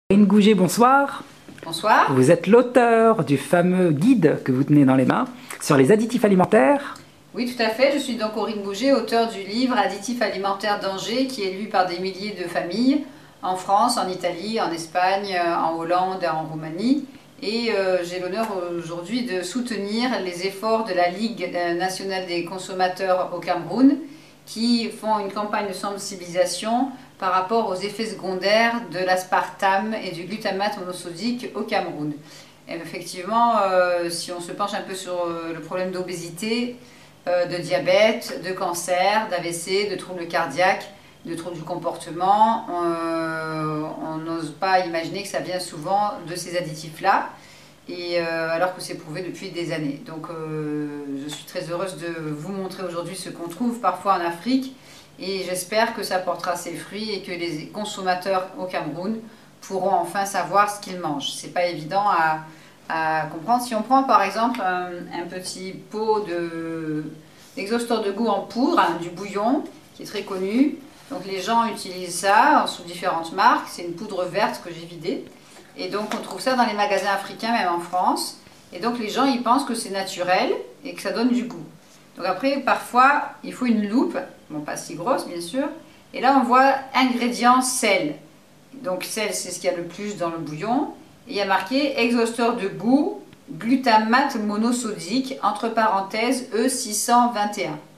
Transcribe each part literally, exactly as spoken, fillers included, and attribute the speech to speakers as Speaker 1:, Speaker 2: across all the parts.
Speaker 1: Corinne Gouget, bonsoir.
Speaker 2: Bonsoir.
Speaker 1: Vous êtes l'auteur du fameux guide que vous tenez dans les mains sur les additifs alimentaires.
Speaker 2: Oui, tout à fait. Je suis donc Corinne Gouget, auteur du livre Additifs alimentaires danger, qui est lu par des milliers de familles en France, en Italie, en Espagne, en Hollande et en Roumanie. Et euh, j'ai l'honneur aujourd'hui de soutenir les efforts de la Ligue nationale des consommateurs au Cameroun, qui font une campagne de sensibilisation par rapport aux effets secondaires de l'aspartame et du glutamate monosodique au Cameroun. Et effectivement, euh, si on se penche un peu sur euh, le problème d'obésité, euh, de diabète, de cancer, d'A V C, de troubles cardiaques, de troubles du comportement, euh, on n'ose pas imaginer que ça vient souvent de ces additifs-là, et euh, alors que c'est prouvé depuis des années. Donc euh, je suis très heureuse de vous montrer aujourd'hui ce qu'on trouve parfois en Afrique, et j'espère que ça portera ses fruits et que les consommateurs au Cameroun pourront enfin savoir ce qu'ils mangent. C'est pas évident à, à comprendre. Si on prend par exemple un, un petit pot d'exhausteur de, de goût en poudre, hein, du bouillon, qui est très connu. Donc les gens utilisent ça sous différentes marques. C'est une poudre verte que j'ai vidée. Et donc on trouve ça dans les magasins africains, même en France. Et donc les gens ils pensent que c'est naturel et que ça donne du goût. Donc après, parfois, il faut une loupe, bon pas si grosse bien sûr, et là on voit ingrédients sel. Donc sel, c'est ce qu'il y a le plus dans le bouillon, et il y a marqué exhausteur de goût, glutamate monosodique, entre parenthèses E six cent vingt et un.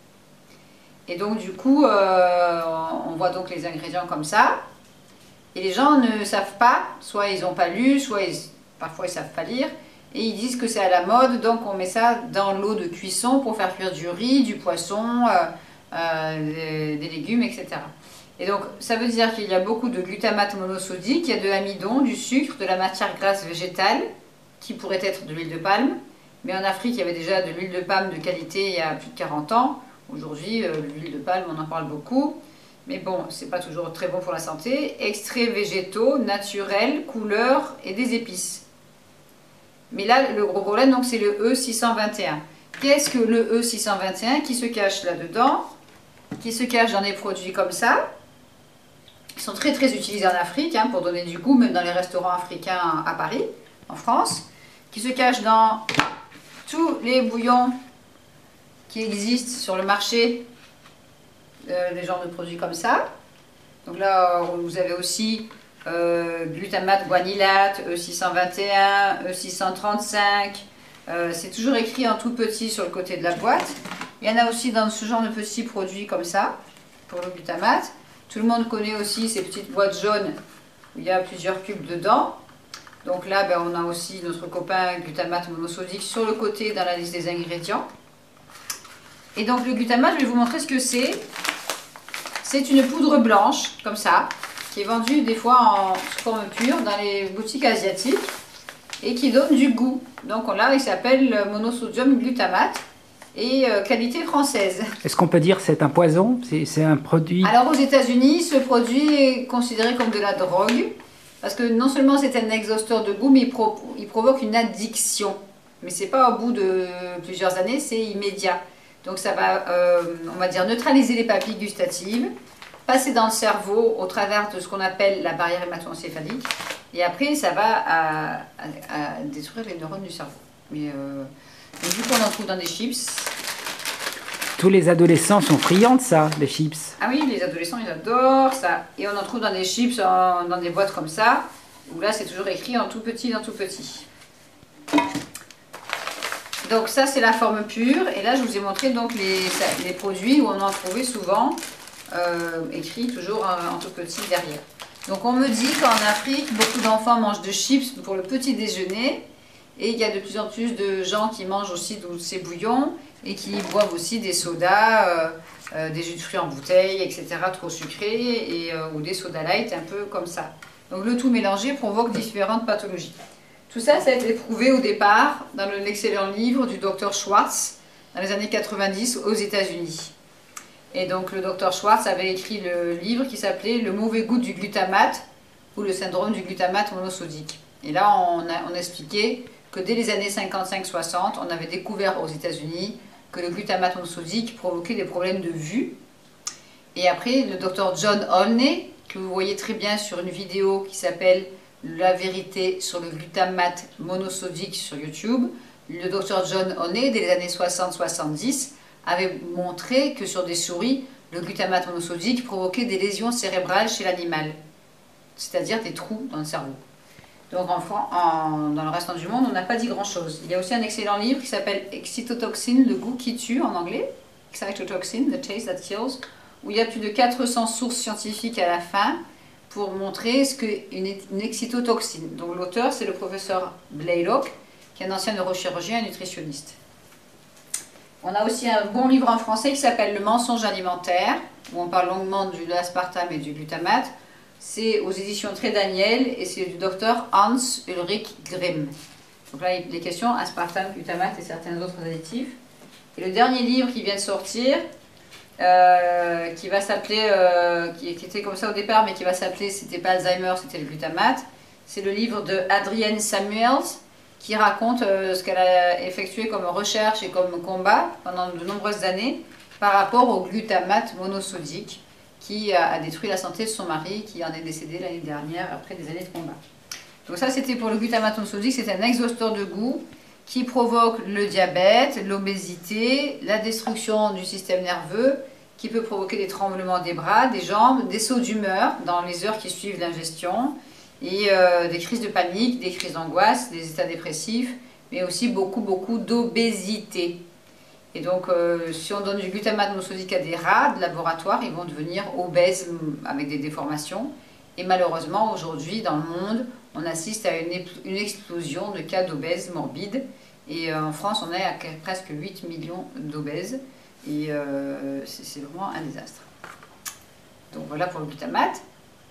Speaker 2: Et donc du coup, euh, on voit donc les ingrédients comme ça, et les gens ne savent pas, soit ils n'ont pas lu, soit ils, parfois ils ne savent pas lire, et ils disent que c'est à la mode, donc on met ça dans l'eau de cuisson pour faire cuire du riz, du poisson, euh, euh, des, des légumes, et cetera. Et donc ça veut dire qu'il y a beaucoup de glutamate monosodique, il y a de l'amidon, du sucre, de la matière grasse végétale, qui pourrait être de l'huile de palme. Mais en Afrique, il y avait déjà de l'huile de palme de qualité il y a plus de quarante ans. Aujourd'hui, euh, l'huile de palme, on en parle beaucoup. Mais bon, c'est pas toujours très bon pour la santé. Extraits végétaux, naturels, couleurs et des épices. Mais là, le gros problème, donc, c'est le E six cent vingt et un. Qu'est-ce que le E six cent vingt et un qui se cache là-dedans? Qui se cache dans des produits comme ça, qui sont très très utilisés en Afrique, hein, pour donner du goût, même dans les restaurants africains à Paris, en France, qui se cache dans tous les bouillons qui existent sur le marché, euh, des genres de produits comme ça. Donc là, vous avez aussi Euh, glutamate guanylate, E six cent vingt et un, E six cent trente-cinq, euh, c'est toujours écrit en tout petit sur le côté de la boîte. Il y en a aussi dans ce genre de petits produits comme ça, pour le glutamate. Tout le monde connaît aussi ces petites boîtes jaunes où il y a plusieurs cubes dedans. Donc là, ben, on a aussi notre copain glutamate monosodique sur le côté dans la liste des ingrédients. Et donc le glutamate, je vais vous montrer ce que c'est. C'est une poudre blanche, comme ça, qui est vendue des fois en forme pure dans les boutiques asiatiques et qui donne du goût. Donc là, il s'appelle monosodium glutamate et euh, qualité française.
Speaker 1: Est-ce qu'on peut dire que c'est un poison? C'est un produit...
Speaker 2: Alors aux États-Unis, ce produit est considéré comme de la drogue parce que non seulement c'est un exhausteur de goût, mais il, pro il provoque une addiction. Mais c'est pas au bout de plusieurs années, c'est immédiat. Donc ça va, euh, on va dire, neutraliser les papilles gustatives, passer dans le cerveau au travers de ce qu'on appelle la barrière hémato-encéphalique, et après ça va à, à, à détruire les neurones du cerveau. Mais euh, donc, du coup on en trouve dans des chips.
Speaker 1: Tous les adolescents sont friands de ça, les chips.
Speaker 2: Ah oui, les adolescents ils adorent ça. Et on en trouve dans des chips, en, dans des boîtes comme ça, où là c'est toujours écrit en tout petit, en tout petit. Donc ça c'est la forme pure, et là je vous ai montré donc les, les produits où on en trouvait souvent. Euh, écrit toujours en, en tout petit derrière. Donc on me dit qu'en Afrique, beaucoup d'enfants mangent de chips pour le petit déjeuner, et il y a de plus en plus de gens qui mangent aussi de ces bouillons et qui boivent aussi des sodas, euh, euh, des jus de fruits en bouteille, et cetera trop sucrés, et, euh, ou des sodas light un peu comme ça. Donc le tout mélangé provoque différentes pathologies. Tout ça, ça a été prouvé au départ dans l'excellent livre du docteur Schwartz dans les années quatre-vingt-dix aux États-Unis. Et donc le docteur Schwartz avait écrit le livre qui s'appelait « Le mauvais goût du glutamate » ou « Le syndrome du glutamate monosodique ». Et là, on, a, on expliquait que dès les années cinquante-cinq soixante, on avait découvert aux États-Unis que le glutamate monosodique provoquait des problèmes de vue. Et après, le docteur John Olney, que vous voyez très bien sur une vidéo qui s'appelle La vérité sur le glutamate monosodique sur YouTube. Le docteur John Honey, dès les années soixante soixante-dix, avait montré que sur des souris, le glutamate monosodique provoquait des lésions cérébrales chez l'animal, c'est-à-dire des trous dans le cerveau. Donc en, en, dans le reste du monde, on n'a pas dit grand-chose. Il y a aussi un excellent livre qui s'appelle Excitotoxin, le goût qui tue en anglais, Excitotoxin, The Taste That Kills, où il y a plus de quatre cents sources scientifiques à la fin pour montrer ce qu'est une, une excitotoxine. Donc l'auteur, c'est le professeur Blaylock, qui est un ancien neurochirurgien et nutritionniste. On a aussi un bon livre en français qui s'appelle Le mensonge alimentaire, où on parle longuement de l'aspartame et du glutamate. C'est aux éditions Très Daniel et c'est du docteur Hans Ulrich Grimm. Donc là, il est question aspartame, glutamate et certains autres additifs. Et le dernier livre qui vient de sortir, euh, qui va s'appeler, euh, qui, qui était comme ça au départ, mais qui va s'appeler, c'était pas Alzheimer, c'était le glutamate, c'est le livre de Adrienne Samuels, qui raconte euh, ce qu'elle a effectué comme recherche et comme combat pendant de nombreuses années par rapport au glutamate monosodique, qui a détruit la santé de son mari, qui en est décédé l'année dernière après des années de combat. Donc ça, c'était pour le glutamate monosodique, c'est un exhausteur de goût qui provoque le diabète, l'obésité, la destruction du système nerveux, qui peut provoquer des tremblements des bras, des jambes, des sauts d'humeur dans les heures qui suivent l'ingestion, et euh, des crises de panique, des crises d'angoisse, des états dépressifs, mais aussi beaucoup, beaucoup d'obésité. Et donc, euh, si on donne du glutamate monosodique à des rats de laboratoire, ils vont devenir obèses avec des déformations. Et malheureusement, aujourd'hui, dans le monde, on assiste à une, une explosion de cas d'obèses morbides. Et euh, en France, on est à presque huit millions d'obèses. Et euh, c'est vraiment un désastre. Donc voilà pour le glutamate.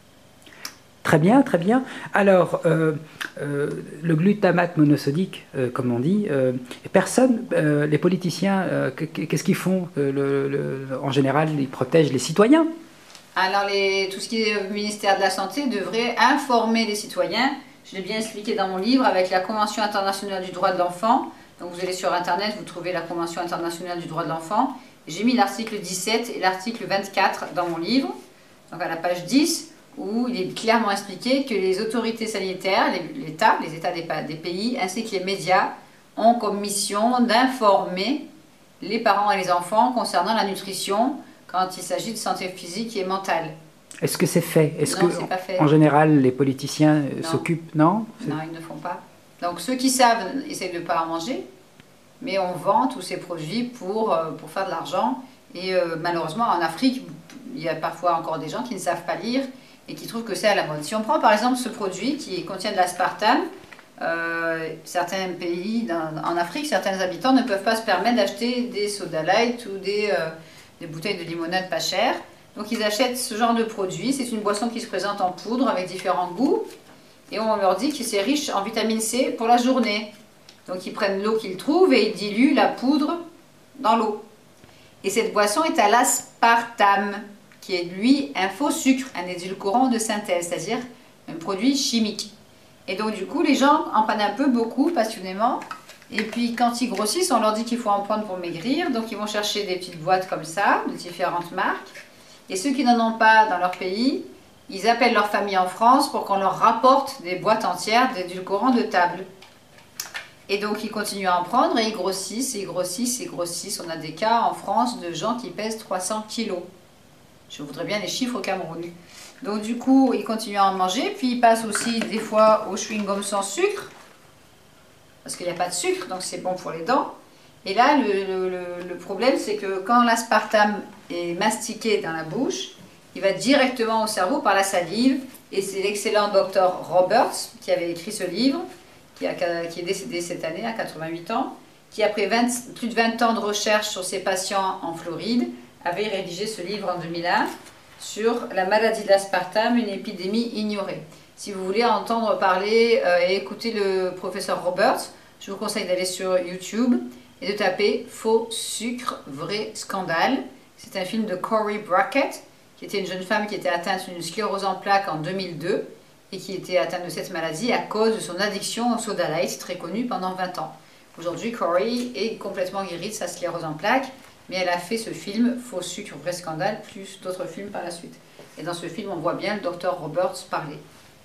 Speaker 1: Très bien, très bien. Alors, euh, euh, le glutamate monosodique, euh, comme on dit, euh, personne, euh, les politiciens, euh, qu'est-ce qu'ils font le, le, en général, ils protègent les citoyens.
Speaker 2: Alors, les, tout ce qui est ministère de la Santé devrait informer les citoyens. Je l'ai bien expliqué dans mon livre avec la Convention internationale du droit de l'enfant. Donc, vous allez sur Internet, vous trouvez la Convention internationale du droit de l'enfant. J'ai mis l'article dix-sept et l'article vingt-quatre dans mon livre. Donc, à la page dix, où il est clairement expliqué que les autorités sanitaires, l'État, les États des pays, ainsi que les médias, ont comme mission d'informer les parents et les enfants concernant la nutrition quand il s'agit de santé physique et mentale.
Speaker 1: Est-ce que c'est fait? Est-ce
Speaker 2: Non,
Speaker 1: que,
Speaker 2: c'est pas fait.
Speaker 1: En général, les politiciens s'occupent? Non,
Speaker 2: non, ils ne font pas. Donc ceux qui savent essayent de ne pas en manger, mais on vend tous ces produits pour, pour faire de l'argent. Et euh, malheureusement, en Afrique, il y a parfois encore des gens qui ne savent pas lire et qui trouvent que c'est à la mode. Si on prend par exemple ce produit qui contient de l'aspartame, euh, certains pays dans, en Afrique, certains habitants ne peuvent pas se permettre d'acheter des soda light ou des, euh, des bouteilles de limonade pas chères. Donc ils achètent ce genre de produit. C'est une boisson qui se présente en poudre avec différents goûts. Et on leur dit que c'est riche en vitamine C pour la journée. Donc ils prennent l'eau qu'ils trouvent et ils diluent la poudre dans l'eau. Et cette boisson est à l'aspartame, qui est lui un faux sucre, un édulcorant de synthèse, c'est-à-dire un produit chimique. Et donc du coup, les gens en prennent un peu, beaucoup, passionnément. Et puis quand ils grossissent, on leur dit qu'il faut en prendre pour maigrir. Donc ils vont chercher des petites boîtes comme ça, de différentes marques. Et ceux qui n'en ont pas dans leur pays, ils appellent leur famille en France pour qu'on leur rapporte des boîtes entières d'édulcorants de table. Et donc ils continuent à en prendre et ils grossissent, et ils grossissent, et ils grossissent. On a des cas en France de gens qui pèsent trois cents kilos. Je voudrais bien les chiffres au Cameroun. Donc du coup, ils continuent à en manger, puis ils passent aussi des fois au chewing-gum sans sucre, parce qu'il n'y a pas de sucre, donc c'est bon pour les dents. Et là, le, le, le problème, c'est que quand l'aspartame est mastiqué dans la bouche, il va directement au cerveau par la salive, et c'est l'excellent docteur Roberts qui avait écrit ce livre, qui, a, qui est décédé cette année à quatre-vingt-huit ans, qui après vingt, plus de vingt ans de recherche sur ses patients en Floride, avait rédigé ce livre en deux mille un sur la maladie de l'aspartame, une épidémie ignorée. Si vous voulez entendre parler euh, et écouter le professeur Roberts, je vous conseille d'aller sur YouTube et de taper « Faux sucre, vrai scandale ». C'est un film de Corey Brackett, qui était une jeune femme qui était atteinte d'une sclérose en plaques en deux mille deux et qui était atteinte de cette maladie à cause de son addiction au soda light, très connue pendant vingt ans. Aujourd'hui, Corey est complètement guérie de sa sclérose en plaques, mais elle a fait ce film, Faux sucre, vrai scandale, plus d'autres films par la suite. Et dans ce film, on voit bien le docteur Roberts parler.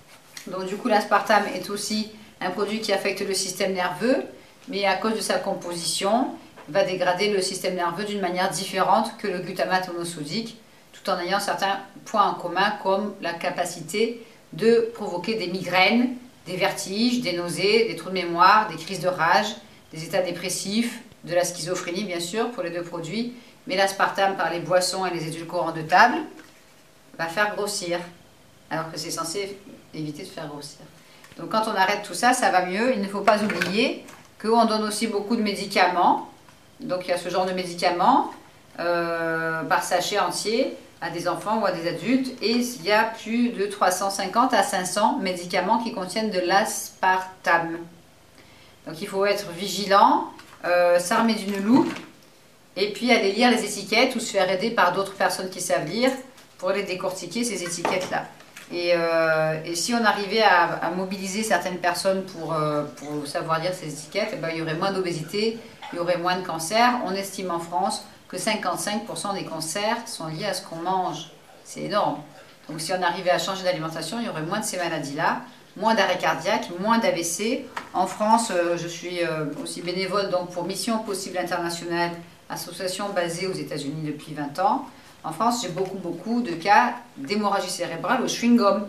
Speaker 2: Donc du coup, l'aspartame est aussi un produit qui affecte le système nerveux, mais à cause de sa composition, va dégrader le système nerveux d'une manière différente que le glutamate monosodique, tout en ayant certains points en commun comme la capacité de provoquer des migraines, des vertiges, des nausées, des trous de mémoire, des crises de rage, des états dépressifs, de la schizophrénie bien sûr pour les deux produits, mais l'aspartame par les boissons et les édulcorants de table va faire grossir, alors que c'est censé éviter de faire grossir. Donc quand on arrête tout ça, ça va mieux. Il ne faut pas oublier qu'on donne aussi beaucoup de médicaments. Donc il y a ce genre de médicaments euh, par sachet entier à des enfants ou à des adultes. Et il y a plus de trois cent cinquante à cinq cents médicaments qui contiennent de l'aspartame. Donc il faut être vigilant, euh, s'armer d'une loupe et puis aller lire les étiquettes ou se faire aider par d'autres personnes qui savent lire pour les décortiquer ces étiquettes-là. Et, euh, et si on arrivait à, à mobiliser certaines personnes pour, euh, pour savoir lire ces étiquettes, eh ben, il y aurait moins d'obésité, il y aurait moins de cancers. On estime en France que cinquante-cinq pour cent des cancers sont liés à ce qu'on mange. C'est énorme. Donc si on arrivait à changer d'alimentation, il y aurait moins de ces maladies-là, moins d'arrêt cardiaque, moins d'A V C. En France, euh, je suis euh, aussi bénévole donc, pour Mission Possible Internationale, association basée aux États-Unis depuis vingt ans. En France, j'ai beaucoup, beaucoup de cas d'hémorragie cérébrale au chewing-gum.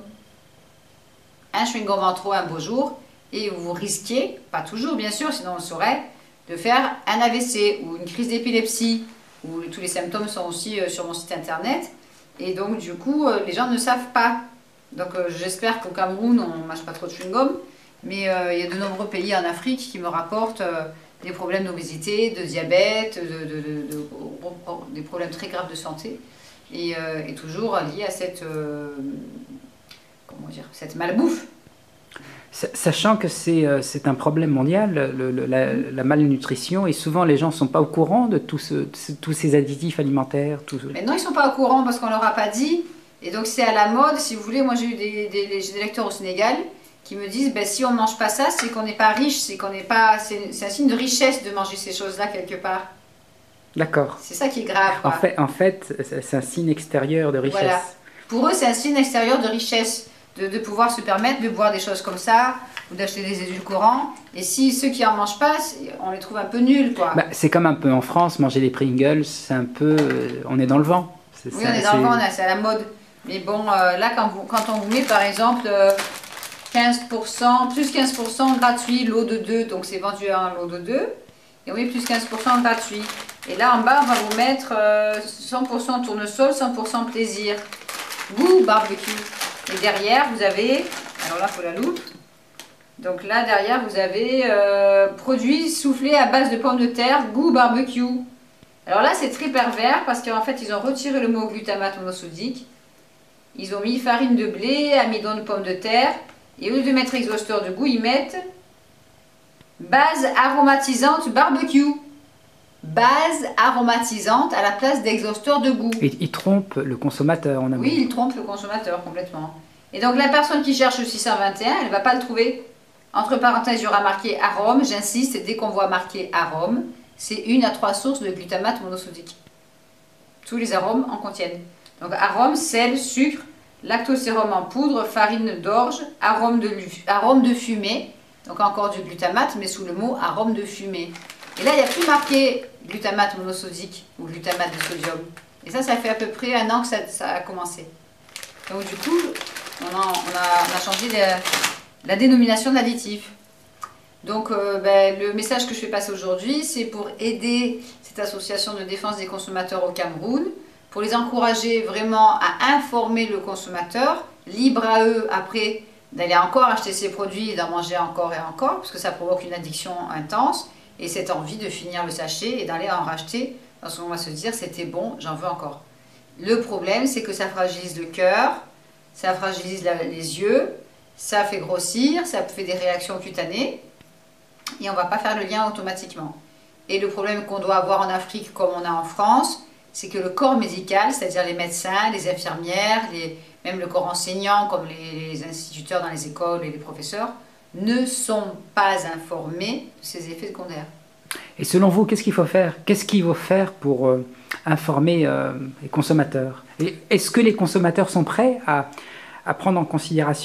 Speaker 2: Un chewing-gum en trop un beau jour, et vous risquez, pas toujours bien sûr, sinon on le saurait, de faire un A V C ou une crise d'épilepsie, où tous les symptômes sont aussi sur mon site internet. Et donc, du coup, les gens ne savent pas. Donc, j'espère qu'au Cameroun, on ne mâche pas trop de chewing-gum, mais euh, il y a de nombreux pays en Afrique qui me rapportent euh, des problèmes d'obésité, de diabète, de, de, de, de, de, des problèmes très graves de santé, et, euh, et toujours liés à cette, euh, comment dire, cette malbouffe.
Speaker 1: Sachant que c'est euh, un problème mondial, le, le, la, la malnutrition, et souvent les gens ne sont pas au courant de tout ce, tous ces additifs alimentaires. Tout ce...
Speaker 2: Mais non, ils ne sont pas au courant parce qu'on ne leur a pas dit, et donc c'est à la mode, si vous voulez. Moi j'ai eu des, des, des lecteurs au Sénégal qui me disent, ben, si on ne mange pas ça, c'est qu'on n'est pas riche, c'est qu'on n'est pas, c'est un signe de richesse de manger ces choses-là quelque part.
Speaker 1: D'accord.
Speaker 2: C'est ça qui est grave.
Speaker 1: En fait, en fait c'est un signe extérieur de richesse. Voilà.
Speaker 2: Pour eux, c'est un signe extérieur de richesse, de, de pouvoir se permettre de boire des choses comme ça, ou d'acheter des édulcorants. Et si ceux qui en mangent pas, on les trouve un peu nuls, quoi.
Speaker 1: Bah, c'est comme un peu en France, manger des Pringles, c'est un peu, euh, on est dans le vent.
Speaker 2: Oui, ça, on est dans le vent, c'est à la mode. Mais bon, euh, là, quand, vous, quand on vous met, par exemple, euh, quinze pour cent, plus quinze pour cent gratuit, lot de deux, donc c'est vendu à un lot de deux, et on met plus quinze pour cent gratuit. Et là, en bas, on va vous mettre euh, cent pour cent tournesol, cent pour cent plaisir, goût barbecue. Et derrière, vous avez, alors là, il faut la loupe. Donc là, derrière, vous avez euh, produits soufflés à base de pommes de terre, goût barbecue. Alors là, c'est très pervers parce qu'en fait, ils ont retiré le mot glutamate monosodique. Ils ont mis farine de blé, amidon de pommes de terre. Et au lieu de mettre exhausteur de goût, ils mettent base aromatisante barbecue. Base aromatisante à la place d'exhausteur de goût.
Speaker 1: Et ils trompent le consommateur en amont.
Speaker 2: Oui, ils trompent le consommateur complètement. Et donc la personne qui cherche le six cent vingt et un, elle ne va pas le trouver. Entre parenthèses, il y aura marqué arôme. J'insiste, dès qu'on voit marqué arôme, c'est une à trois sources de glutamate monosodique. Tous les arômes en contiennent. Donc arôme, sel, sucre, lactosérum en poudre, farine d'orge, arôme de, arôme de fumée. Donc encore du glutamate, mais sous le mot arôme de fumée. Et là, il n'y a plus marqué glutamate monosodique ou glutamate de sodium. Et ça, ça fait à peu près un an que ça, ça a commencé. Donc du coup, on a, on a, on a changé la, la dénomination de l'additif. Donc euh, ben, le message que je fais passer aujourd'hui, c'est pour aider cette association de défense des consommateurs au Cameroun, pour les encourager vraiment à informer le consommateur, libre à eux après d'aller encore acheter ces produits et d'en manger encore et encore, parce que ça provoque une addiction intense, et cette envie de finir le sachet et d'aller en racheter, parce qu'on va se dire c'était bon, j'en veux encore. Le problème, c'est que ça fragilise le cœur, ça fragilise la, les yeux, ça fait grossir, ça fait des réactions cutanées, et on ne va pas faire le lien automatiquement. Et le problème qu'on doit avoir en Afrique comme on a en France, c'est que le corps médical, c'est-à-dire les médecins, les infirmières, les, même le corps enseignant, comme les, les instituteurs dans les écoles et les professeurs, ne sont pas informés de ces effets secondaires.
Speaker 1: Et selon vous, qu'est-ce qu'il faut faire? Qu'est-ce qu'il faut faire pour euh, informer euh, les consommateurs? Est-ce que les consommateurs sont prêts à, à prendre en considération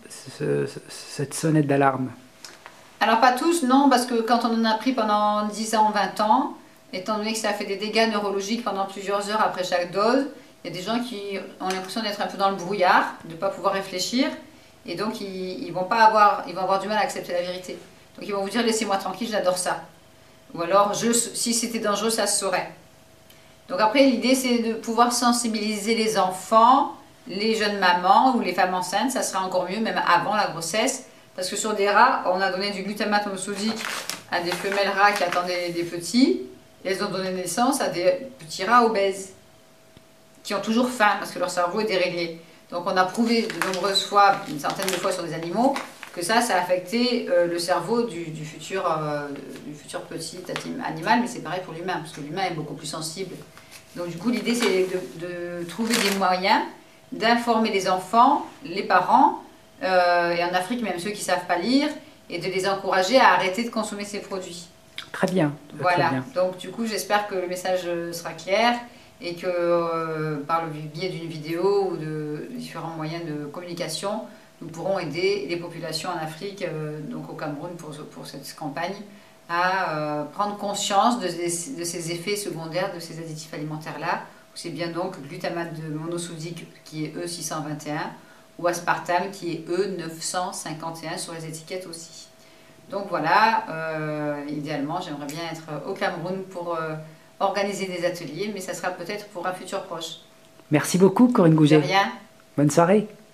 Speaker 1: ce, ce, cette sonnette d'alarme?
Speaker 2: Alors pas tous, non, parce que quand on en a pris pendant dix ans, vingt ans, étant donné que ça fait des dégâts neurologiques pendant plusieurs heures après chaque dose, il y a des gens qui ont l'impression d'être un peu dans le brouillard, de ne pas pouvoir réfléchir, et donc ils, ils, vont pas avoir, ils vont avoir du mal à accepter la vérité. Donc ils vont vous dire laissez-moi tranquille, j'adore ça. Ou alors je, si c'était dangereux, ça se saurait. Donc après l'idée c'est de pouvoir sensibiliser les enfants, les jeunes mamans ou les femmes enceintes, ça sera encore mieux même avant la grossesse. Parce que sur des rats, on a donné du glutamate monosodique à des femelles rats qui attendaient des petits, et elles ont donné naissance à des petits rats obèses, qui ont toujours faim, parce que leur cerveau est déréglé. Donc on a prouvé de nombreuses fois, une centaine de fois sur des animaux, que ça, ça a affecté euh, le cerveau du, du, futur, euh, du futur petit animal, mais c'est pareil pour l'humain, parce que l'humain est beaucoup plus sensible. Donc du coup, l'idée, c'est de, de trouver des moyens d'informer les enfants, les parents, Euh, et en Afrique même ceux qui ne savent pas lire, et de les encourager à arrêter de consommer ces produits.
Speaker 1: Très bien.
Speaker 2: Voilà,
Speaker 1: très bien.
Speaker 2: Donc du coup j'espère que le message sera clair et que euh, par le biais d'une vidéo ou de différents moyens de communication, nous pourrons aider les populations en Afrique, euh, donc au Cameroun pour, pour cette campagne, à euh, prendre conscience de, de, de ces effets secondaires de ces additifs alimentaires-là. C'est bien donc le glutamate de monosodique qui est E six cent vingt et un, ou aspartame qui est E neuf cent cinquante et un sur les étiquettes aussi. Donc voilà, euh, idéalement j'aimerais bien être au Cameroun pour euh, organiser des ateliers, mais ça sera peut-être pour un futur proche.
Speaker 1: Merci beaucoup Corinne Gouget.
Speaker 2: De rien.
Speaker 1: Bonne soirée.